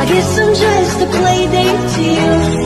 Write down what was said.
guess I'm just a play date to you.